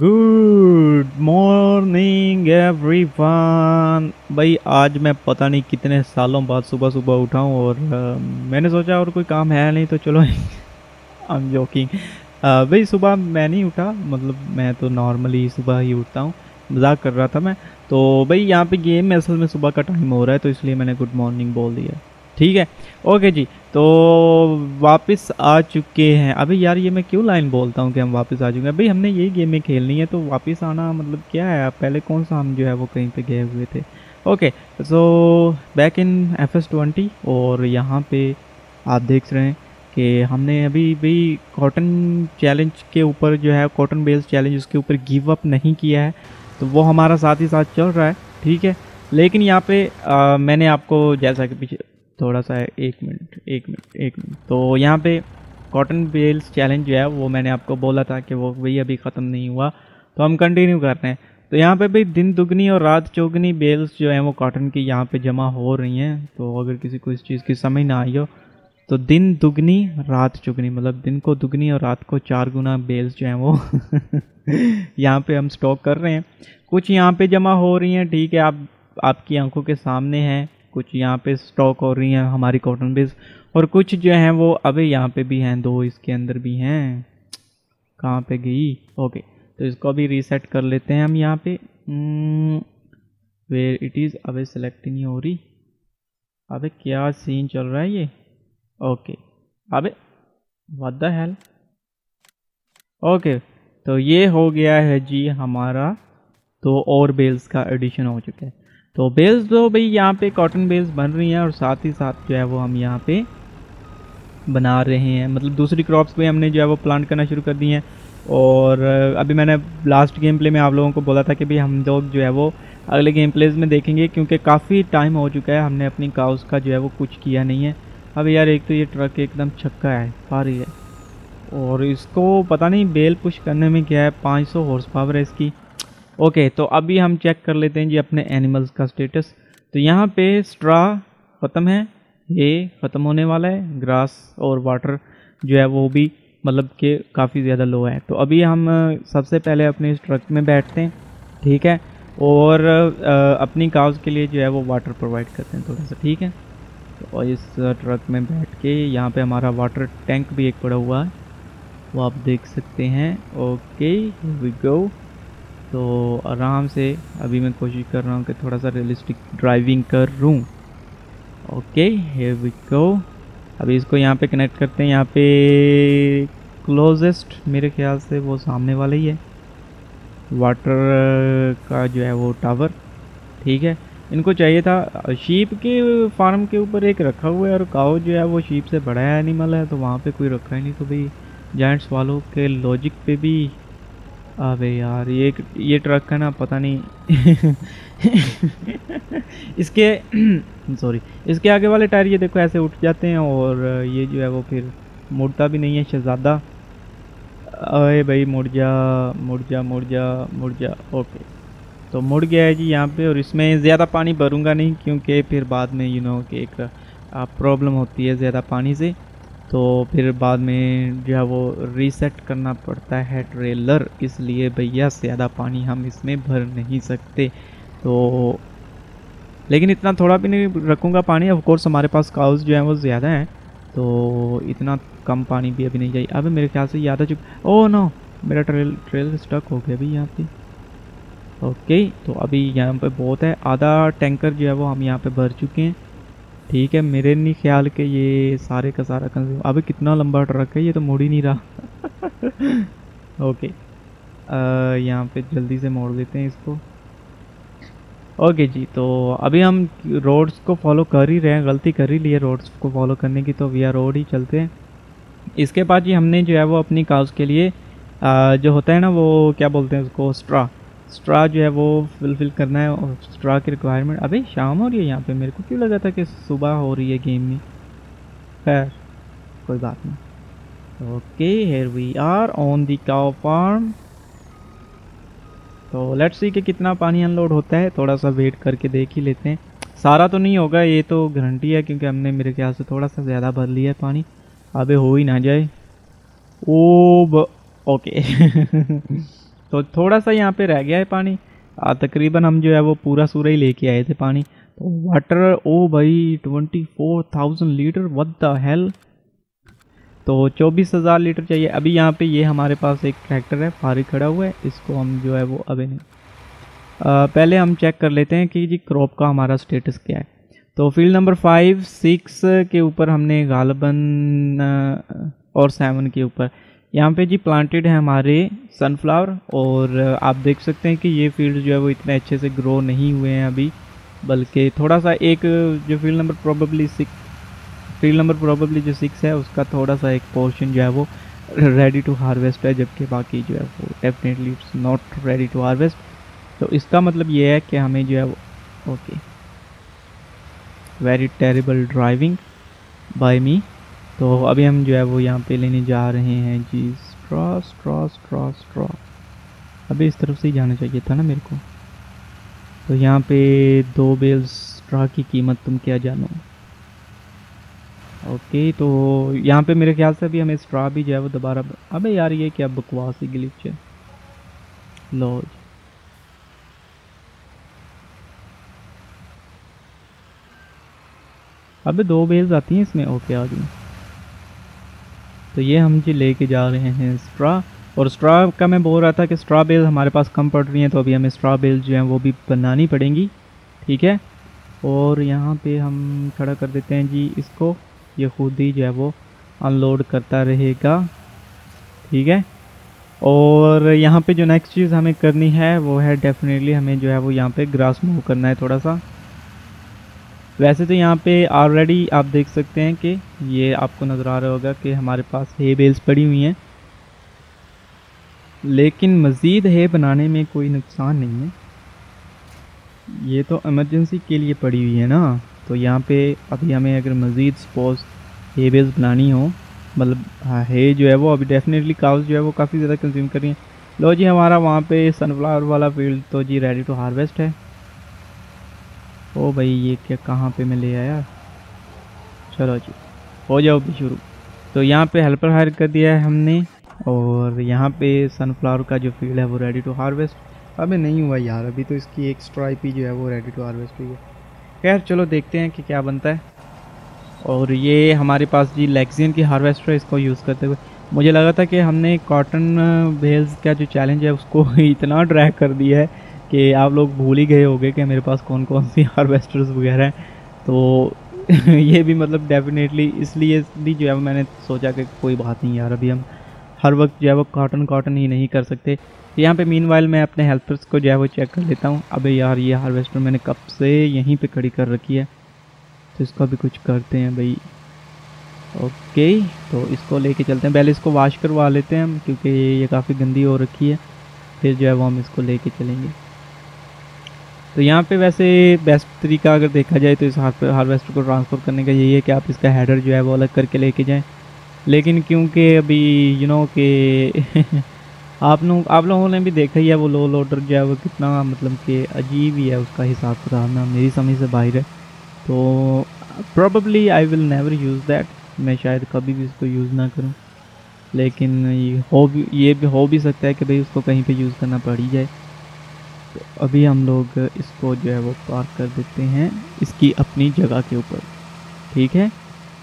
Good morning everyone. भाई आज मैं पता नहीं कितने सालों बाद सुबह सुबह उठा हूँ और मैंने सोचा और कोई काम है नहीं तो चलो आई एम जोकिंग। भाई सुबह मैं नहीं उठा, मतलब मैं तो नॉर्मली सुबह ही उठता हूँ, मजाक कर रहा था मैं। तो भाई यहाँ पे गेम में असल में सुबह का टाइम हो रहा है तो इसलिए मैंने गुड मॉर्निंग बोल दिया। ठीक है, ओके जी। तो वापस आ चुके हैं। अभी यार ये मैं क्यों लाइन बोलता हूँ कि हम वापस आ चुके हैं? भाई हमने यही गेम में खेलनी है तो वापस आना मतलब क्या है? पहले कौन सा हम जो है वो कहीं पे गए हुए थे। Okay, so back in FS20 और यहाँ पे आप देख रहे हैं कि हमने अभी भी कॉटन चैलेंज के ऊपर जो है, कॉटन बेल्स चैलेंज, उसके ऊपर गिव अप नहीं किया है, तो वो हमारा साथ ही साथ चल रहा है। ठीक है, लेकिन यहाँ पे मैंने आपको जैसा कि पीछे थोड़ा सा है, एक मिनट तो यहाँ पे कॉटन बेल्स चैलेंज जो है वो मैंने आपको बोला था कि वो वही अभी ख़त्म नहीं हुआ, तो हम कंटिन्यू कर रहे हैं। तो यहाँ पे भाई दिन दुगनी और रात चौगनी बेल्स जो हैं वो कॉटन की यहाँ पे जमा हो रही हैं। तो अगर किसी को इस चीज़ की समझ ना आई हो तो दिन दुगनी रात चौगनी मतलब दिन को दुगनी और रात को 4 गुना बेल्स जो हैं वो यहाँ पे हम स्टॉक कर रहे हैं। कुछ यहाँ पे जमा हो रही हैं, ठीक है, आपकी आंखों के सामने हैं। कुछ यहाँ पे स्टॉक हो रही हैं हमारी कॉटन बेल्स, और कुछ जो हैं वो अभी यहाँ पे भी हैं, 2 इसके अंदर भी हैं। कहाँ पे गई? ओके, तो इसको अभी रीसेट कर लेते हैं हम यहाँ पे। Where it is? अबे सेलेक्ट नहीं हो रही। अबे क्या सीन चल रहा है ये? ओके, अबे व्हाट द हेल। ओके, तो ये हो गया है जी हमारा, तो और बेल्स का एडिशन हो चुका है। तो बेल्स तो भाई यहाँ पे कॉटन बेल्स बन रही हैं और साथ ही साथ जो है वो हम यहाँ पे बना रहे हैं, मतलब दूसरी क्रॉप्स भी हमने जो है वो प्लांट करना शुरू कर दी हैं। और अभी मैंने लास्ट गेम प्ले में आप लोगों को बोला था कि भाई हम लोग जो है वो अगले गेम प्लेज में देखेंगे, क्योंकि काफ़ी टाइम हो चुका है हमने अपनी काउस का जो है वो कुछ किया नहीं है। अब यार एक तो ये ट्रक एकदम छक्का है, भारी है, और इसको पता नहीं बेल पुश करने में क्या है, 500 हॉर्स पावर है इसकी। ओके, तो अभी हम चेक कर लेते हैं जी अपने एनिमल्स का स्टेटस। तो यहाँ पे स्ट्रा ख़त्म है, ये ख़त्म होने वाला है। ग्रास और वाटर जो है वो भी मतलब कि काफ़ी ज़्यादा लो है। तो अभी हम सबसे पहले अपने इस ट्रक में बैठते हैं, ठीक है, और अपनी काउस के लिए जो है वो वाटर प्रोवाइड करते हैं थोड़ा सा, ठीक है। तो और इस ट्रक में बैठ के यहाँ पे हमारा वाटर टैंक भी एक पड़ा हुआ है, वो आप देख सकते हैं। Okay, we go. तो आराम से अभी मैं कोशिश कर रहा हूँ कि थोड़ा सा रियलिस्टिक ड्राइविंग कर रूँ। Okay, here we go. अभी इसको यहाँ पे कनेक्ट करते हैं। यहाँ पे क्लोजेस्ट मेरे ख्याल से वो सामने वाला ही है, वाटर का जो है वो टावर, ठीक है। इनको चाहिए था शीप के फार्म के ऊपर एक रखा हुआ है, और काऊ जो है वो शीप से बड़ा एनिमल है, तो वहाँ पे कोई रखा ही नहीं। तो भाई जायंट्स वालों के लॉजिक पे भी, अबे यार ये ट्रक है ना, पता नहीं इसके सॉरी, इसके आगे वाले टायर ये देखो ऐसे उठ जाते हैं, और ये जो है वो फिर मुड़ता भी नहीं है शहजादा। अरे भाई मुड़ जा मुड़ जा मुड़ जा मुड़ जा। ओके, तो मुड़ गया है जी यहाँ पे। और इसमें ज़्यादा पानी भरूंगा नहीं, क्योंकि फिर बाद में कि एक प्रॉब्लम होती है ज़्यादा पानी से, तो फिर बाद में जो है वो रीसेट करना पड़ता है ट्रेलर, इसलिए भैया ज़्यादा पानी हम इसमें भर नहीं सकते। तो लेकिन इतना थोड़ा भी नहीं रखूँगा पानी, ऑफ कोर्स हमारे पास काउस जो है वो ज़्यादा हैं, तो इतना कम पानी भी अभी नहीं चाहिए। अभी मेरे ख्याल से ज़्यादा चुप। ओह नो, मेरा ट्रेल स्टक हो गया अभी यहाँ पे। ओके, तो अभी यहाँ पे बहुत है, आधा टैंकर जो है वो हम यहाँ पे भर चुके हैं, ठीक है। मेरे नहीं ख्याल के ये सारे का सारा कंज्यूम। अभी कितना लंबा ट्रक है, ये तो मुड़ ही नहीं रहा ओके, यहाँ पे जल्दी से मोड़ देते हैं इसको। ओके जी, तो अभी हम रोड्स को फॉलो कर ही रहे हैं, गलती कर ही ली है रोड्स को फॉलो करने की, तो वी आर रोड ही चलते हैं। इसके बाद जी हमने जो है वो अपनी काउस के लिए जो होता है ना, वो क्या बोलते हैं उसको, स्ट्रा जो है वो फिल करना है, और स्ट्रा की रिक्वायरमेंट। अबे शाम हो रही है यहाँ पे, मेरे को क्यों लगा था कि सुबह हो रही है गेम में। खैर कोई बात नहीं। Okay, here we are on the cow farm. तो लेट्स सी कि कितना पानी अनलोड होता है, थोड़ा सा वेट करके देख ही लेते हैं। सारा तो नहीं होगा ये तो गारंटी है, क्योंकि हमने मेरे ख्याल से थोड़ा सा ज़्यादा भर लिया है पानी। अबे हो ही ना जाए। ओके तो थोड़ा सा यहाँ पे रह गया है पानी। तकरीबन हम जो है वो पूरा सूरा ही लेके आए थे पानी। तो वाटर, ओ भाई 24,000 लीटर, व्हाट द हेल। तो 24,000 लीटर चाहिए। अभी यहाँ पे ये हमारे पास एक ट्रैक्टर है फारिग खड़ा हुआ है, इसको हम जो है वो अभी नहीं, पहले हम चेक कर लेते हैं कि जी क्रॉप का हमारा स्टेटस क्या है। तो फील्ड नंबर 5, 6 के ऊपर हमने गालबन और 7 के ऊपर यहाँ पे जी प्लांटेड है हमारे सनफ्लावर। और आप देख सकते हैं कि ये फील्ड जो है वो इतने अच्छे से ग्रो नहीं हुए हैं अभी, बल्कि थोड़ा सा एक जो फील्ड नंबर प्रोबेबली जो 6 है उसका थोड़ा सा एक पोर्शन जो है वो रेडी टू हार्वेस्ट है, जबकि बाकी जो है वो definitely it's not ready to harvest. तो इसका मतलब ये है कि हमें जो है वो, okay, very terrible driving by me. तो अभी हम जो है वो यहाँ पे लेने जा रहे हैं जी स्ट्रॉ। अभी इस तरफ से ही जाना चाहिए था ना मेरे को। तो यहाँ पे 2 बेल्स स्ट्रॉ की कीमत तुम क्या जानो। ओके, तो यहाँ पे मेरे ख्याल से अभी हमें स्ट्रॉ भी जो है वो दोबारा, अबे यार ये क्या बकवास ही ग्लिच है। लो अबे 2 बेल्स आती हैं इसमें, ओके आ गई। तो ये हम जी लेके जा रहे हैं स्ट्रॉ। और स्ट्रॉ का मैं बोल रहा था कि स्ट्रॉ बेल हमारे पास कम पड़ रही हैं, तो अभी हमें स्ट्रॉ बेल जो हैं वो भी बनानी पड़ेंगी, ठीक है। और यहाँ पे हम खड़ा कर देते हैं जी इसको, ये खुद ही जो है वो अनलोड करता रहेगा, ठीक है। और यहाँ पे जो नेक्स्ट चीज़ हमें करनी है वो है डेफिनेटली हमें जो है वो यहाँ पे ग्रास मूव करना है थोड़ा सा। वैसे तो यहाँ पे ऑलरेडी आप देख सकते हैं कि ये आपको नज़र आ रहा होगा कि हमारे पास हे बेल्स पड़ी हुई हैं, लेकिन मज़ीद हे बनाने में कोई नुकसान नहीं है। ये तो इमरजेंसी के लिए पड़ी हुई है ना। तो यहाँ पे अभी हमें अगर मज़ीद सपोज हे बेल्स बनानी हो, मतलब हाँ हे जो है वो अभी डेफिनेटली काउस जो है वो काफ़ी ज़्यादा कंज्यूम कर रही हैं। लो जी हमारा वहाँ पे सनफ्लावर वाला फील्ड तो जी रेडी टू हार्वेस्ट है। ओ भाई ये क्या कहाँ पे मैं ले आया। चलो जी हो जाओ भी शुरू। तो यहाँ पे हेल्पर हायर कर दिया है हमने, और यहाँ पे सनफ्लावर का जो फील्ड है वो रेडी टू हार्वेस्ट अभी नहीं हुआ यार, अभी तो इसकी एक स्ट्राइप ही जो है वो रेडी टू हार्वेस्ट हुई है। खैर चलो देखते हैं कि क्या बनता है। और ये हमारे पास जी लेक्सियन की हार्वेस्टर, इसको यूज़ करते हुए मुझे लगा था कि हमने कॉटन बेल्स का जो चैलेंज है उसको इतना ड्रैग कर दिया है कि आप लोग भूल ही गए होंगे कि मेरे पास कौन कौन सी हार्वेस्टर्स वगैरह हैं। तो ये भी मतलब डेफिनेटली इसलिए भी जो है मैंने सोचा कि कोई बात नहीं यार, अभी हम हर वक्त जो है वो कॉटन ही नहीं कर सकते। यहाँ पे मीनवाइल मैं अपने हेल्पर्स को जो है वो चेक कर लेता हूँ। अबे यार ये हार्वेस्टर मैंने कब से यहीं पे खड़ी कर रखी है, तो इसका भी कुछ करते हैं भाई। ओके तो इसको लेके चलते हैं, पहले इसको वॉश करवा लेते हैं हम क्योंकि ये काफ़ी गंदी हो रखी है, फिर जो है वो हम इसको लेके चलेंगे। तो यहाँ पे वैसे बेस्ट तरीका अगर देखा जाए तो इस हार्वेस्टर को ट्रांसफ़र करने का यही है कि आप इसका हेडर जो है वो अलग करके लेके जाएं। लेकिन क्योंकि अभी यू नो कि आप लोगों ने भी देखा ही है वो लो लोडर जो है वो कितना मतलब कि अजीब ही है, उसका हिसाब किताब ना मेरी समझ से बाहर है। तो probably I will never use that, मैं शायद कभी भी इसको यूज़ ना करूं, लेकिन ये भी हो भी सकता है कि भाई उसको कहीं पे यूज़ करना पड़ ही जाए। तो अभी हम लोग इसको जो है वो पार्क कर देते हैं इसकी अपनी जगह के ऊपर, ठीक है।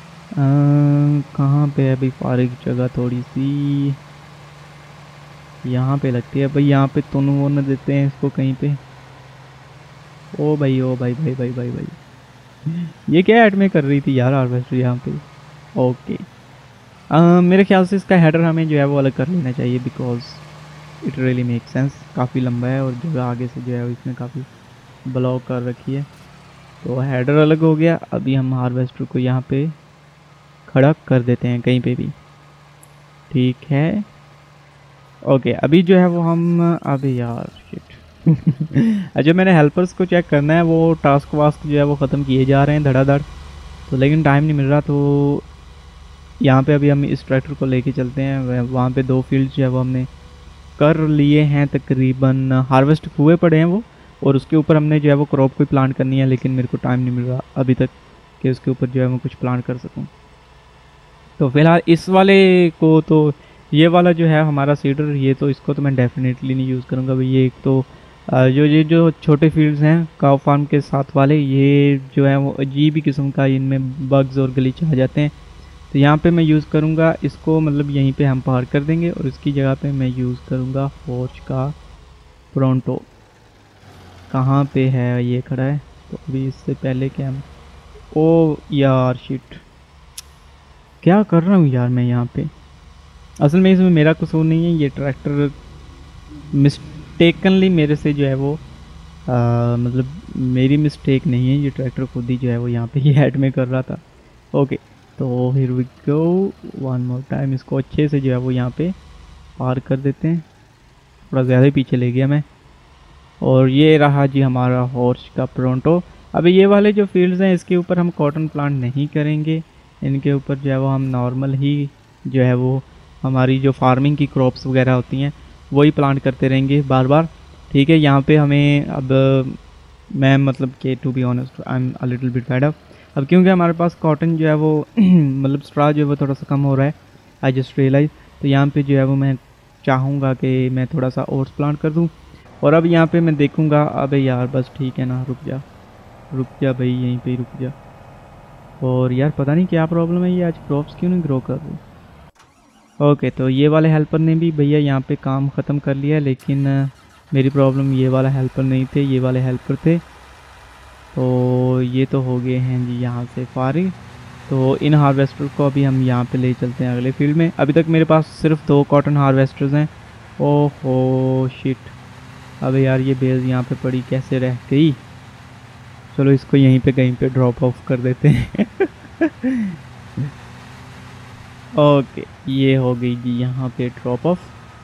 कहाँ पे है भाई फारिग जगह, थोड़ी सी यहाँ पे लगती है भाई, यहाँ पे तोनू वो न देते हैं इसको कहीं पे। ओ भाई ओ भाई भाई भाई भाई भाई ये क्या ऐड में कर रही थी यार हार्वेस्टर यहाँ पे। ओके मेरे ख्याल से इसका हेडर हमें जो है वो अलग कर लेना चाहिए because it really make sense, काफ़ी लंबा है और जगह आगे से जो है इसने काफ़ी ब्लॉक कर रखी है। तो हेडर अलग हो गया, अभी हम हार्वेस्टर को यहाँ पे खड़ा कर देते हैं कहीं पे भी, ठीक है। ओके अभी जो है वो हम अभी यार शिट अच्छा मैंने हेल्पर्स को चेक करना है, वो टास्क वास्क जो है वो ख़त्म किए जा रहे हैं धड़ाधड़, तो लेकिन टाइम नहीं मिल रहा। तो यहाँ पे अभी हम इस ट्रैक्टर को लेके चलते हैं, वहाँ पे 2 फील्ड जो है वो हमने कर लिए हैं, तकरीबन हार्वेस्ट हुए पड़े हैं वो, और उसके ऊपर हमने जो है वो क्रॉप कोई प्लांट करनी है, लेकिन मेरे को टाइम नहीं मिल रहा अभी तक कि उसके ऊपर जो है मैं कुछ प्लांट कर सकूँ। तो फिलहाल इस वाले को तो ये वाला जो है हमारा सीडर, ये तो इसको तो मैं डेफिनेटली नहीं यूज़ करूँगा भाई। ये एक तो जो छोटे फील्ड्स हैं काउ फार्म के साथ वाले, ये जो है वो अजीब ही किस्म का इनमें बग्स और ग्लिच आ जाते हैं। तो यहाँ पे मैं यूज़ करूँगा इसको, मतलब यहीं पे हम पार कर देंगे और इसकी जगह पे मैं यूज़ करूँगा फॉर्ज का प्रोंटो। कहाँ पे है ये खड़ा है? तो अभी इससे पहले कि हम, ओ यार शिट, क्या कर रहा हूँ यार मैं यहाँ पे। असल में इसमें मेरा कसूर नहीं है, ये ट्रैक्टर मिस्टेकनली मेरे से जो है वो मतलब मेरी मिस्टेक नहीं है, ये ट्रैक्टर खुद ही जो है वो यहाँ पे ही ऐड में कर रहा था। ओके, तो here we go, one more time. इसको अच्छे से जो है वो यहाँ पे पार कर देते हैं। थोड़ा ज़्यादा ही पीछे ले गया मैं। और ये रहा जी हमारा हॉर्स का प्रोंटो। अभी ये वाले जो फील्ड्स हैं इसके ऊपर हम कॉटन प्लांट नहीं करेंगे, इनके ऊपर जो है वो हम नॉर्मल ही जो है वो हमारी जो फार्मिंग की क्रॉप्स वगैरह होती हैं वही प्लांट करते रहेंगे बार बार। ठीक है, यहाँ पे हमें अब मैं मतलब कि to be honest I am a little bit fed up अब, क्योंकि हमारे पास कॉटन जो है वो मतलब स्ट्रा जो है वो थोड़ा सा कम हो रहा है, आई जस्ट रियलाइज। तो यहाँ पे जो है वो मैं चाहूँगा कि मैं थोड़ा सा ओट्स प्लांट कर दूँ। और अब यहाँ पे मैं देखूँगा, अबे यार बस ठीक है ना, रुक जा भाई, यहीं पे ही रुक जा। और यार पता नहीं क्या प्रॉब्लम है, ये आज क्रॉप्स क्यों नहीं ग्रो कर रही। ओके, तो ये वाले हेल्पर ने भी भैया यहाँ पे काम ख़त्म कर लिया, लेकिन मेरी प्रॉब्लम ये वाला हेल्पर नहीं थे, ये वाले हेल्पर थे। तो ये तो हो गए हैं जी यहाँ से फारिग। तो इन हार्वेस्टर को अभी हम यहाँ पे ले चलते हैं अगले फील्ड में। अभी तक मेरे पास सिर्फ 2 कॉटन हार्वेस्टर्स हैं। ओहो शिट, अबे यार ये बेल्स यहाँ पे पड़ी कैसे रह गई। चलो इसको यहीं पे कहीं पे ड्रॉप ऑफ कर देते हैं। ओके, ये हो गई जी यहाँ पे ड्रॉप ऑफ।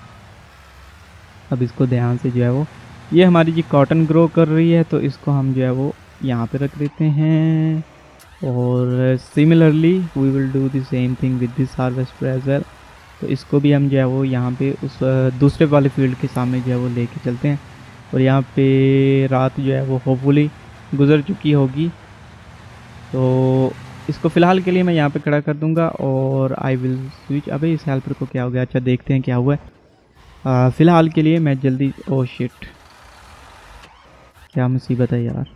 अब इसको ध्यान से जो है वो, ये हमारी जी कॉटन ग्रो कर रही है, तो इसको हम जो है वो यहाँ पे रख देते हैं। और similarly we will do the same thing with this harvester as well. तो इसको भी हम जो है वो यहाँ पे उस दूसरे वाले फील्ड के सामने जो है वो लेके चलते हैं। और यहाँ पे रात जो है वो होपफुली गुजर चुकी होगी। तो इसको फ़िलहाल के लिए मैं यहाँ पे खड़ा कर दूँगा और आई विल स्विच। अबे इस हेल्पर को क्या हो गया? अच्छा देखते हैं क्या हुआ है। फ़िलहाल के लिए मैं जल्दी, ओ शिट क्या मुसीबत है यार।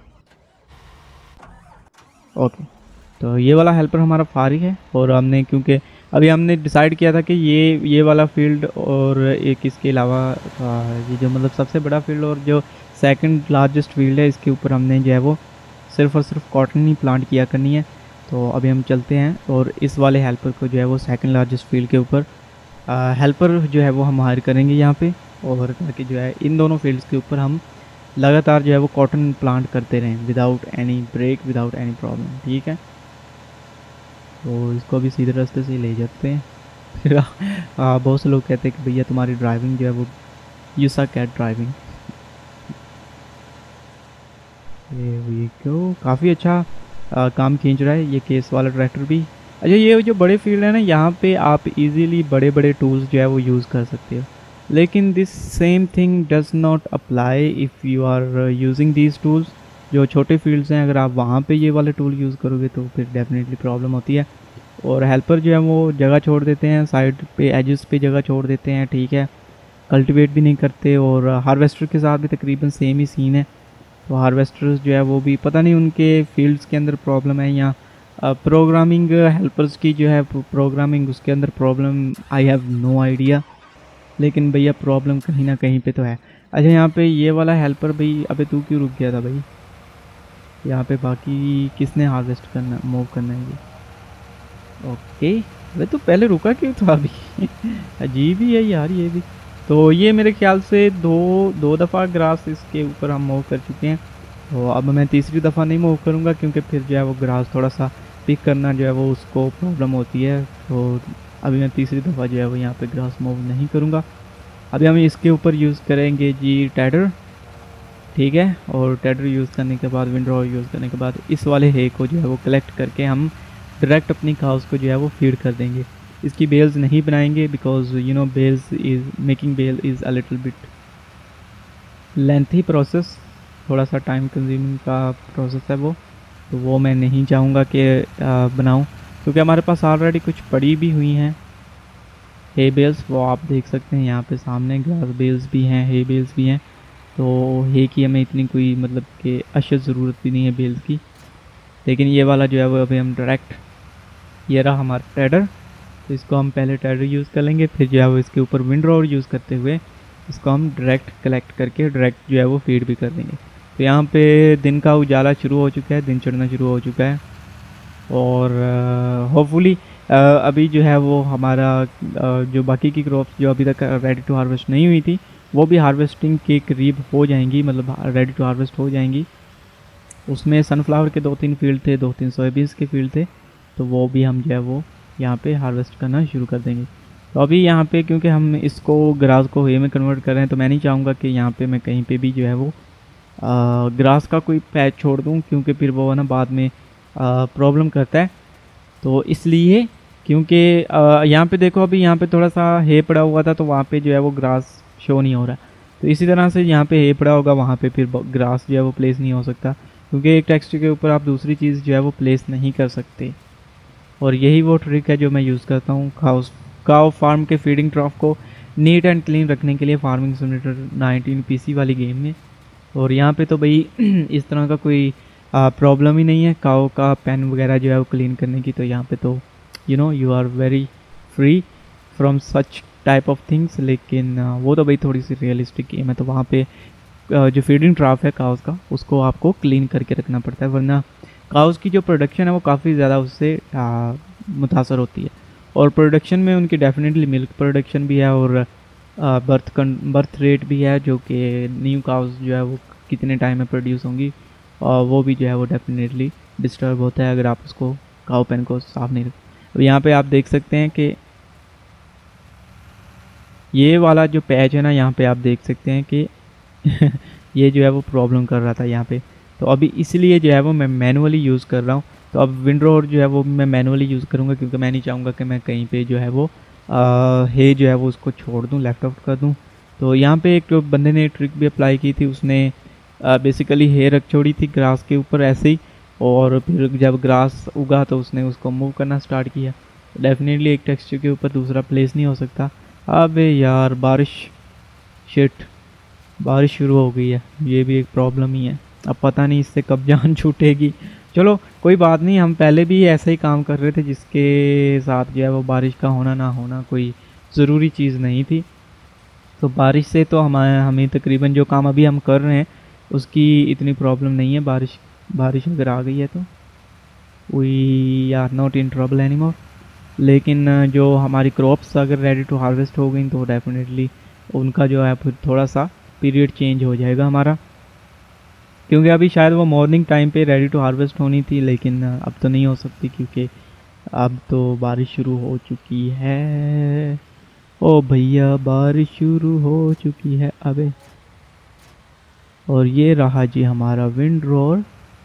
ओके, तो ये वाला हेल्पर हमारा फारिग है। और हमने क्योंकि अभी हमने डिसाइड किया था कि ये वाला फील्ड और एक इसके अलावा ये जो मतलब सबसे बड़ा फील्ड और जो सेकंड लार्जेस्ट फील्ड है, इसके ऊपर हमने जो है वो सिर्फ और सिर्फ कॉटन ही प्लांट किया करनी है। तो अभी हम चलते हैं और इस वाले हेल्पर को जो है वो सेकंड लार्जेस्ट फील्ड के ऊपर हेल्पर जो है वो हम हायर करेंगे यहाँ पे। और ताकि जो है इन दोनों फील्ड्स के ऊपर हम लगातार जो है वो कॉटन प्लांट करते रहें without any break, without any problem. ठीक है, तो इसको अभी सीधे रास्ते से ले जाते हैं। फिर बहुत से लोग कहते हैं कि भैया तुम्हारी ड्राइविंग जो है वो यू सक एट ड्राइविंग। ये क्यों काफ़ी अच्छा काम खींच रहा है ये केस वाला ट्रैक्टर भी। अच्छा, ये जो बड़े फील्ड है ना, यहाँ पे आप इजीली बड़े बड़े टूल्स जो है वो यूज़ कर सकते हो, लेकिन this same thing does not apply if you are using these tools. जो छोटे फील्ड्स हैं, अगर आप वहाँ पे ये वाले टूल यूज़ करोगे तो फिर डेफिनेटली प्रॉब्लम होती है। और हेल्पर जो है वो जगह छोड़ देते हैं, साइड पे एजेस पे जगह छोड़ देते हैं। ठीक है, कल्टीवेट भी नहीं करते। और हार्वेस्टर के साथ भी तकरीबन सेम ही सीन है। तो हार्वेस्टर्स जो है वो भी पता नहीं उनके फील्ड्स के अंदर प्रॉब्लम है या प्रोग्रामिंग हेल्पर्स की जो है प्रोग्रामिंग उसके अंदर problem, I have no idea. लेकिन भैया प्रॉब्लम कहीं ना कहीं पे तो है। अच्छा, यहाँ पे ये वाला हेल्पर भाई, अबे तू क्यों रुक गया था भाई? यहाँ पे बाकी किसने हार्वेस्ट करना, मूव करना है ये? ओके, अबे तू पहले रुका क्यों था अभी? अजीब ही है यार ये भी। तो ये मेरे ख्याल से दो दफ़ा ग्रास इसके ऊपर हम मूव कर चुके हैं। तो अब मैं तीसरी दफ़ा नहीं मूव करूँगा, क्योंकि फिर जो है वो ग्रास थोड़ा सा पिक करना जो है वो उसको प्रॉब्लम होती है। तो अभी मैं तीसरी दफ़ा जो है वो यहाँ पे ग्रास मूव नहीं करूँगा। अभी हम इसके ऊपर यूज़ करेंगे जी टैडर। ठीक है, और टैडर यूज़ करने के बाद, विंडरो यूज़ करने के बाद इस वाले हे को जो है वो कलेक्ट करके हम डायरेक्ट अपनी काउस को जो है वो फीड कर देंगे। इसकी बेल्स नहीं बनाएंगे, because you know bales is making bale is a little bit lengthy process, थोड़ा सा टाइम कंज्यूमिंग का प्रोसेस है वो। तो वो मैं नहीं चाहूँगा कि बनाऊँ, क्योंकि हमारे पास ऑलरेडी कुछ पड़ी भी हुई हैं। हे बेल्स, वो आप देख सकते हैं यहाँ पे सामने ग्रास बेल्स भी हैं, हे बेल्स भी हैं। तो हे की हमें इतनी कोई मतलब कि अशद ज़रूरत भी नहीं है बेल्स की। लेकिन ये वाला जो है वो अभी हम डायरेक्ट, ये रहा हमारा टैडर, तो इसको हम पहले टैडर यूज़ कर लेंगे, फिर जो है वो इसके ऊपर विंडरोवर यूज़ करते हुए इसको हम डायरेक्ट कलेक्ट करके डायरेक्ट जो है वो फीड भी कर देंगे। तो यहाँ पे दिन का उजाला शुरू हो चुका है, दिन चढ़ना शुरू हो चुका है। और होपफुली अभी जो है वो हमारा जो बाकी की क्रॉप्स जो अभी तक रेडी टू हार्वेस्ट नहीं हुई थी वो भी हार्वेस्टिंग के करीब हो जाएंगी, मतलब रेडी टू हार्वेस्ट हो जाएंगी। उसमें सनफ्लावर के 2-3 फील्ड थे, 2-3 सोयाबीन्स के फील्ड थे, तो वो भी हम जो है वो यहाँ पे हार्वेस्ट करना शुरू कर देंगे। तो अभी यहाँ पे क्योंकि हम इसको ग्रास को हे में कन्वर्ट कर रहे हैं, तो मैं नहीं चाहूँगा कि यहाँ पे मैं कहीं पे भी जो है वो ग्रास का कोई पैच छोड़ दूँ, क्योंकि फिर वो ना बाद में प्रॉब्लम करता है। तो इसलिए क्योंकि यहाँ पे देखो अभी यहाँ पे थोड़ा सा हे पड़ा हुआ था, तो वहाँ पे जो है वो ग्रास शो नहीं हो रहा। तो इसी तरह से यहाँ पे हे पड़ा होगा, वहाँ पे फिर ग्रास जो है वो प्लेस नहीं हो सकता, क्योंकि एक टेक्सचर के ऊपर आप दूसरी चीज़ जो है वो प्लेस नहीं कर सकते। और यही वो ट्रिक है जो मैं यूज़ करता हूँ काउ फार्म के फीडिंग ट्रॉफ को नीट एंड क्लीन रखने के लिए फार्मिंग सिमुलेटर 19 पीसी वाली गेम में। और यहाँ पे तो भाई इस तरह का कोई प्रॉब्लम ही नहीं है काउ का पेन वगैरह जो है वो क्लीन करने की। तो यहाँ पे तो you are very free from such type of things. लेकिन वो तो भाई थोड़ी सी रियलिस्टिक गेम है, तो वहाँ पे जो फीडिंग ट्राफ है काउस का उसको आपको क्लीन करके रखना पड़ता है, वरना काउस की जो प्रोडक्शन है वो काफ़ी ज़्यादा उससे मुतासर होती है। और प्रोडक्शन में उनकी डेफिनेटली मिल्क प्रोडक्शन भी है और बर्थ रेट भी है, जो कि न्यू काउस जो है वो कितने टाइम में प्रोड्यूस होंगी, और वो भी जो है वो डेफिनेटली डिस्टर्ब होता है अगर आप उसको काउ पेन को साफ नहीं रखें। अब यहाँ पे आप देख सकते हैं कि ये वाला जो पैच है ना, यहाँ पे आप देख सकते हैं कि ये जो है वो प्रॉब्लम कर रहा था यहाँ पे। तो अभी इसलिए जो है वो मैं मैनुअली यूज़ कर रहा हूँ। तो अब विंडरोवर जो है वो मैं मैनुअली यूज़ करूँगा, क्योंकि मैं नहीं चाहूँगा कि मैं कहीं पे जो है वो हे जो है वो उसको छोड़ दूँ, लेफ्ट आउट कर दूँ। तो यहाँ पे एक बंदे ने ट्रिक भी अप्लाई की थी, उसने बेसिकली हे रख छोड़ी थी ग्रास के ऊपर ऐसे ही, और फिर जब ग्रास उगा तो उसने उसको मूव करना स्टार्ट किया। डेफिनेटली एक टेक्सचर के ऊपर दूसरा प्लेस नहीं हो सकता। अबे यार बारिश, शिट, बारिश शुरू हो गई है, ये भी एक प्रॉब्लम ही है। अब पता नहीं इससे कब जान छूटेगी। चलो कोई बात नहीं, हम पहले भी ऐसा ही काम कर रहे थे जिसके साथ जो है वो बारिश का होना ना होना कोई ज़रूरी चीज़ नहीं थी। तो बारिश से तो हमें तकरीबन जो काम अभी हम कर रहे हैं उसकी इतनी प्रॉब्लम नहीं है। बारिश अगर आ गई है तो we are not in trouble anymore. लेकिन जो हमारी क्रॉप्स अगर रेडी टू हार्वेस्ट हो गई तो डेफिनेटली उनका जो है फिर थोड़ा सा पीरियड चेंज हो जाएगा हमारा, क्योंकि अभी शायद वो मॉर्निंग टाइम पे रेडी टू हार्वेस्ट होनी थी, लेकिन अब तो नहीं हो सकती क्योंकि अब तो बारिश शुरू हो चुकी है। ओ भैया बारिश शुरू हो चुकी है अबे। और ये रहा जी हमारा विंडरोवर,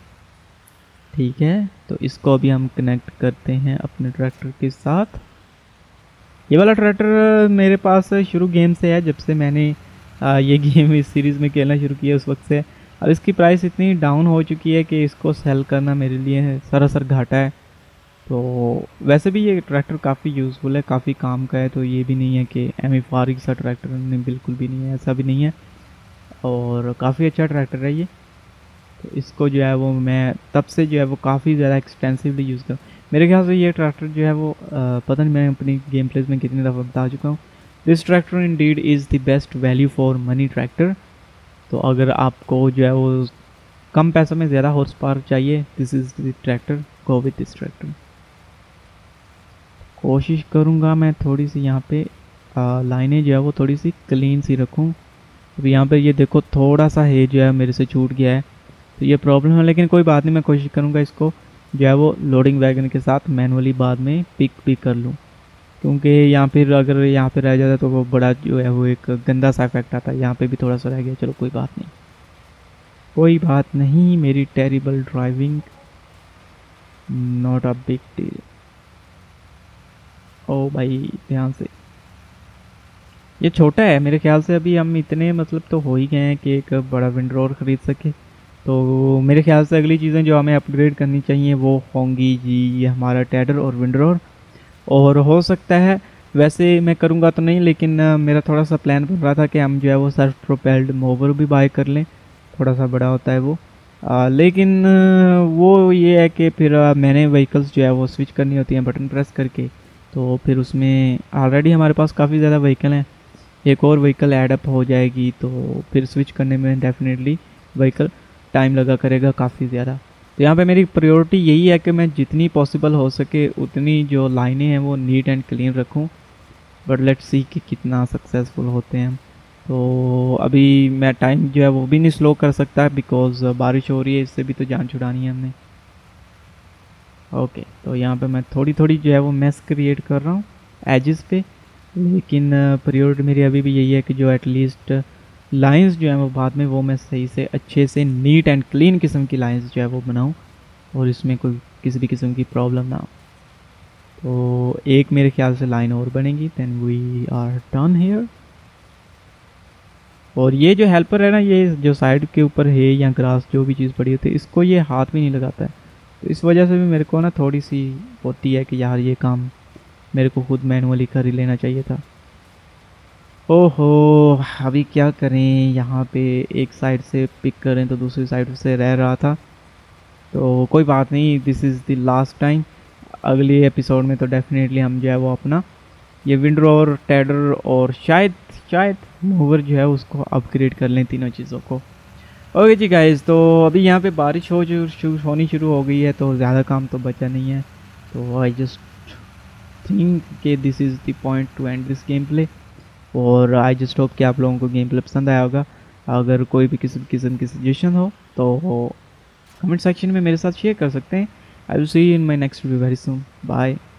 ठीक है। तो इसको अभी हम कनेक्ट करते हैं अपने ट्रैक्टर के साथ। ये वाला ट्रैक्टर मेरे पास शुरू गेम से है, जब से मैंने ये गेम इस सीरीज़ में खेलना शुरू किया उस वक्त से। अब इसकी प्राइस इतनी डाउन हो चुकी है कि इसको सेल करना मेरे लिए सरासर घाटा है। तो वैसे भी ये ट्रैक्टर काफ़ी यूज़फुल है, काफ़ी काम का है, तो ये भी नहीं है कि एम फारिग सा ट्रैक्टर नहीं, बिल्कुल भी नहीं है, ऐसा भी नहीं है। और काफ़ी अच्छा ट्रैक्टर है ये। तो इसको जो है वो मैं तब से जो है वो काफ़ी ज़्यादा एक्सटेंसिवली यूज़ कर, मेरे ख्याल से ये ट्रैक्टर जो है वो पता नहीं मैं अपनी गेम प्लेस में कितनी दफ़ा बता चुका हूँ। This tractor indeed is the best value for money tractor. तो अगर आपको जो है वो कम पैसों में ज़्यादा हॉर्स पावर चाहिए, this is the tractor, go with this tractor. कोशिश करूँगा मैं थोड़ी सी यहाँ पे लाइनें जो है वो थोड़ी सी क्लीन सी रखूँ। अब यहाँ पे ये देखो थोड़ा सा है जो है मेरे से छूट गया है, तो ये प्रॉब्लम है, लेकिन कोई बात नहीं, मैं कोशिश करूँगा इसको जो है वो लोडिंग वैगन के साथ मैनुअली बाद में पिक भी कर लूँ, क्योंकि यहाँ पर अगर यहाँ पे रह जाता तो वो बड़ा जो है वो एक गंदा सा इफेक्ट आता है। यहाँ पे भी थोड़ा सा रह गया, चलो कोई बात नहीं, कोई बात नहीं, मेरी terrible driving, not a big deal. ओ भाई ध्यान से, ये छोटा है मेरे ख्याल से, अभी हम इतने मतलब तो हो ही गए हैं कि एक बड़ा विंडरोवर ख़रीद सके। तो मेरे ख्याल से अगली चीज़ें जो हमें अपग्रेड करनी चाहिए वो होंगी जी ये हमारा टैडर और विंडरोवर। और हो सकता है वैसे मैं करूँगा तो नहीं, लेकिन मेरा थोड़ा सा प्लान बन रहा था कि हम जो है वो सेल्फ प्रोपेल्ड मोवर भी बाय कर लें, थोड़ा सा बड़ा होता है वो। लेकिन वो ये है कि फिर मैंने व्हीकल्स जो है वो स्विच करनी होती हैं बटन प्रेस करके, तो फिर उसमें ऑलरेडी हमारे पास काफ़ी ज़्यादा व्हीकल हैं, एक और व्हीकल एडअप हो जाएगी तो फिर स्विच करने में डेफिनेटली व्हीकल टाइम लगा करेगा काफ़ी ज़्यादा। तो यहाँ पे मेरी प्रायोरिटी यही है कि मैं जितनी पॉसिबल हो सके उतनी जो लाइनें हैं वो नीट एंड क्लीन रखूँ, बट लेट्स सी कि कितना सक्सेसफुल होते हैं हम। तो अभी मैं टाइम जो है वो भी नहीं स्लो कर सकता बिकॉज बारिश हो रही है, इससे भी तो जान छुड़ानी है हमने। ओके, तो यहाँ पे मैं थोड़ी थोड़ी जो है वो मेस क्रिएट कर रहा हूँ एजेस पे, लेकिन प्रायोरिटी मेरी अभी भी यही है कि जो एटलीस्ट लाइंस जो है वो बाद में वो मैं सही से अच्छे से नीट एंड क्लीन किस्म की लाइंस जो है वो बनाऊँ और इसमें कोई किसी भी किस्म की प्रॉब्लम ना हो। तो एक मेरे ख्याल से लाइन और बनेगी, then we are done here. और ये जो हेल्पर है ना, ये जो साइड के ऊपर है या ग्रास जो भी चीज़ पड़ी होती है, इसको ये हाथ भी नहीं लगाता है, तो इस वजह से भी मेरे को ना थोड़ी सी होती है कि यार ये काम मेरे को खुद मैनुअली कर ही लेना चाहिए था। ओहो, अभी क्या करें, यहाँ पे एक साइड से पिक करें तो दूसरी साइड से रह रहा था, तो कोई बात नहीं, this is the last time. अगले एपिसोड में तो डेफिनेटली हम जो है वो अपना ये विंडरोवर, टैडर और शायद शायद मूवर जो है उसको अपग्रेड कर लें, तीनों चीज़ों को। ओके जी गाइस, तो अभी यहाँ पे बारिश होनी शुरू हो गई है, तो ज़्यादा काम तो बचा नहीं है, तो आई जस्ट थिंक कि this is the point to end this game play. और आई जस्ट होप कि आप लोगों को गेम प्ले पसंद आया होगा। अगर कोई भी किसी किस्म की सजेशन हो तो कमेंट सेक्शन में मेरे साथ शेयर कर सकते हैं। I will see you in my next video very soon. Bye.